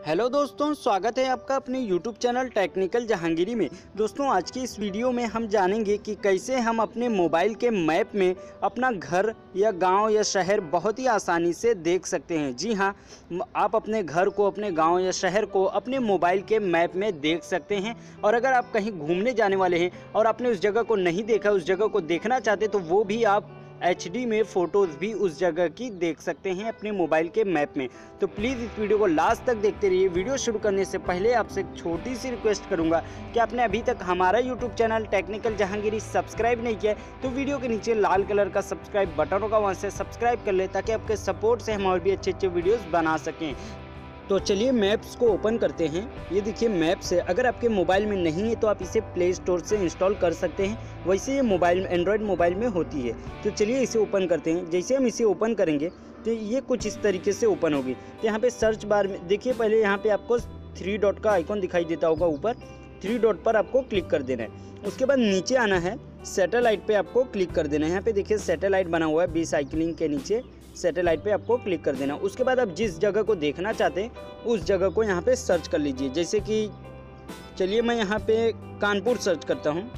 Hello दोस्तों, स्वागत है आपका अपने YouTube चैनल टेक्निकल जहांगीरी में। दोस्तों, आज की इस वीडियो में हम जानेंगे कि कैसे हम अपने मोबाइल के मैप में अपना घर या गांव या शहर बहुत ही आसानी से देख सकते हैं। जी हां, आप अपने घर को, अपने गांव या शहर को अपने मोबाइल के मैप में देख सकते हैं। और अगर आप कहीं घूमने जाने वाले हैं और आपने उस जगह को नहीं देखा, उस जगह को देखना चाहते, तो वो भी आप HD में फ़ोटोज़ भी उस जगह की देख सकते हैं अपने मोबाइल के मैप में। तो प्लीज़ इस वीडियो को लास्ट तक देखते रहिए। वीडियो शुरू करने से पहले आपसे एक छोटी सी रिक्वेस्ट करूंगा कि आपने अभी तक हमारा YouTube channel technical Jahangiri subscribe नहीं किया है तो वीडियो के नीचे लाल कलर का सब्सक्राइब बटन होगा, वहाँ से सब्सक्राइब कर ले ताकि आपके सपोर्ट से हम और भी अच्छे वीडियोज़ बना सकें। तो चलिए मैप्स को ओपन करते हैं। ये देखिए मैप्स है। अगर आपके मोबाइल में नहीं है तो आप इसे प्ले स्टोर से इंस्टॉल कर सकते हैं। वैसे ये मोबाइल एंड्रॉयड मोबाइल में होती है। तो चलिए इसे ओपन करते हैं। जैसे हम इसे ओपन करेंगे तो ये कुछ इस तरीके से ओपन होगी। तो यहाँ पे सर्च बार में देखिए, पहले यहाँ पे आपको 3 डॉट का आइकॉन दिखाई देता होगा ऊपर। 3 डॉट पर आपको क्लिक कर देना है। उसके बाद नीचे आना है, सैटेलाइट पे आपको क्लिक कर देना है। यहाँ पे देखिए सैटेलाइट बना हुआ है, बाईसाइकिलिंग के नीचे सैटेलाइट पे आपको क्लिक कर देना। उसके बाद आप जिस जगह को देखना चाहते हैं उस जगह को यहाँ पे सर्च कर लीजिए। जैसे कि चलिए मैं यहाँ पे कानपुर सर्च करता हूँ।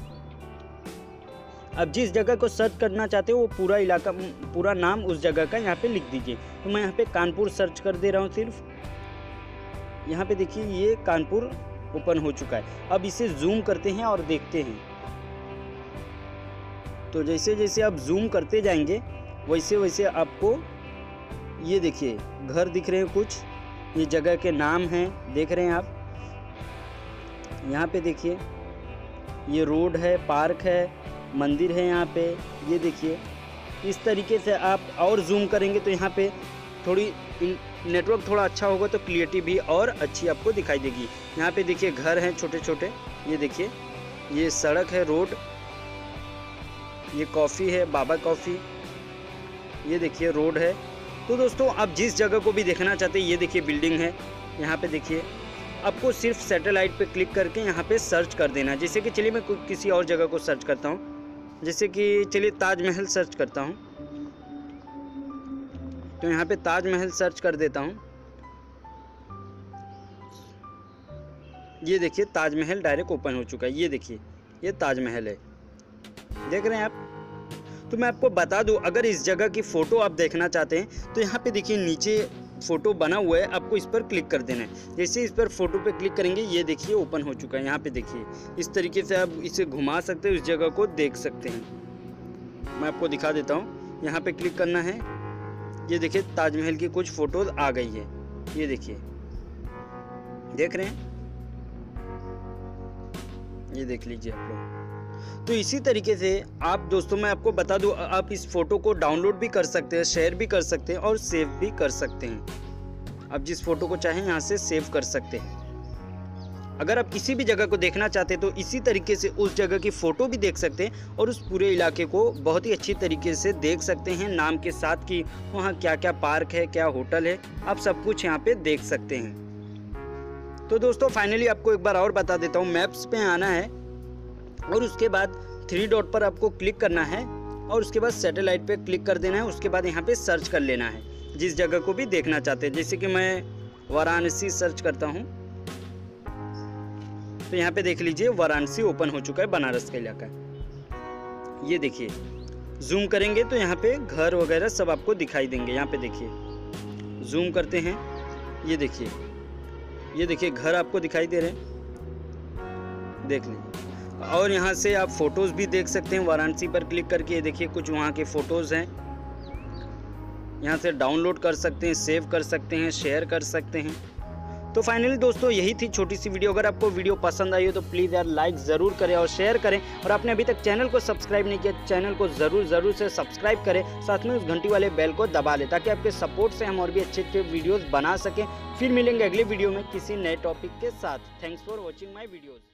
अब जिस जगह को सर्च करना चाहते हो वो पूरा इलाका, पूरा नाम उस जगह का यहाँ पे लिख दीजिए। तो मैं यहाँ पे कानपुर सर्च कर दे रहा हूँ सिर्फ। यहाँ पे देखिए ये कानपुर ओपन हो चुका है। अब इसे जूम करते हैं और देखते हैं। तो जैसे जैसे आप जूम करते जाएंगे वैसे वैसे आपको ये देखिए घर दिख रहे हैं, कुछ ये जगह के नाम हैं, देख रहे हैं आप। यहाँ पे देखिए ये रोड है, पार्क है, मंदिर है यहाँ पे। ये देखिए इस तरीके से आप और जूम करेंगे तो यहाँ पे थोड़ी नेटवर्क थोड़ा अच्छा होगा तो क्लियरिटी भी और अच्छी आपको दिखाई देगी। यहाँ पे देखिए घर हैं छोटे छोटे। ये देखिए ये सड़क है, रोड, ये कॉफ़ी है, बाबा कॉफ़ी। ये देखिए रोड है। तो दोस्तों आप जिस जगह को भी देखना चाहते हैं, ये देखिए बिल्डिंग है। यहाँ पे देखिए आपको सिर्फ सैटेलाइट पे क्लिक करके यहाँ पे सर्च कर देना। जैसे कि चलिए मैं किसी और जगह को सर्च करता हूँ। जैसे कि चलिए ताजमहल सर्च करता हूँ। तो यहाँ पे ताजमहल सर्च कर देता हूँ। ये देखिए ताजमहल डायरेक्ट ओपन हो चुका है। ये देखिए ये ताजमहल है, देख रहे हैं आप। तो मैं आपको बता दूं, अगर इस जगह की फ़ोटो आप देखना चाहते हैं तो यहाँ पे देखिए नीचे फ़ोटो बना हुआ है, आपको इस पर क्लिक कर देना है। जैसे इस पर फ़ोटो पे क्लिक करेंगे ये देखिए ओपन हो चुका है। यहाँ पे देखिए इस तरीके से आप इसे घुमा सकते हैं, उस जगह को देख सकते हैं। मैं आपको दिखा देता हूँ। यहाँ पे क्लिक करना है। ये देखिए ताजमहल की कुछ फ़ोटोज़ आ गई है। ये देखिए, देख रहे हैं, ये देख लीजिए आप लोग। तो इसी तरीके से आप दोस्तों मैं आपको बता दूं, आप इस फ़ोटो को डाउनलोड भी कर सकते हैं, शेयर भी कर सकते हैं और सेव भी कर सकते हैं। आप जिस फ़ोटो को चाहें यहाँ से सेव कर सकते हैं। अगर आप किसी भी जगह को देखना चाहते हैं तो इसी तरीके से उस जगह की फ़ोटो भी देख सकते हैं और उस पूरे इलाके को बहुत ही अच्छी तरीके से देख सकते हैं, नाम के साथ कि वहाँ क्या क्या पार्क है, क्या होटल है, आप सब कुछ यहाँ पर देख सकते हैं। तो दोस्तों फाइनली आपको एक बार और बता देता हूँ। मैप्स पे आना है और उसके बाद 3 डॉट पर आपको क्लिक करना है और उसके बाद सैटेलाइट पे क्लिक कर देना है। उसके बाद यहाँ पे सर्च कर लेना है जिस जगह को भी देखना चाहते हैं। जैसे कि मैं वाराणसी सर्च करता हूँ तो यहाँ पे देख लीजिए वाराणसी ओपन हो चुका है, बनारस का इलाका। ये देखिए जूम करेंगे तो यहाँ पे घर वगैरह सब आपको दिखाई देंगे। यहाँ पे देखिए जूम करते हैं, ये देखिए घर आपको दिखाई दे रहे हैं, देख लीजिए। और यहाँ से आप फ़ोटोज़ भी देख सकते हैं वाराणसी पर क्लिक करके। ये देखिए कुछ वहाँ के फ़ोटोज़ हैं, यहाँ से डाउनलोड कर सकते हैं, सेव कर सकते हैं, शेयर कर सकते हैं। तो फाइनली दोस्तों यही थी छोटी सी वीडियो। अगर आपको वीडियो पसंद आई हो तो प्लीज़ यार लाइक ज़रूर करें और शेयर करें। और आपने अभी तक चैनल को सब्सक्राइब नहीं किया, चैनल को ज़रूर से सब्सक्राइब करें। साथ में उस घंटी वाले बेल को दबा लें ताकि आपके सपोर्ट से हम और भी अच्छे वीडियोज़ बना सकें। फिर मिलेंगे अगली वीडियो में किसी नए टॉपिक के साथ। Thanks for watching my videos.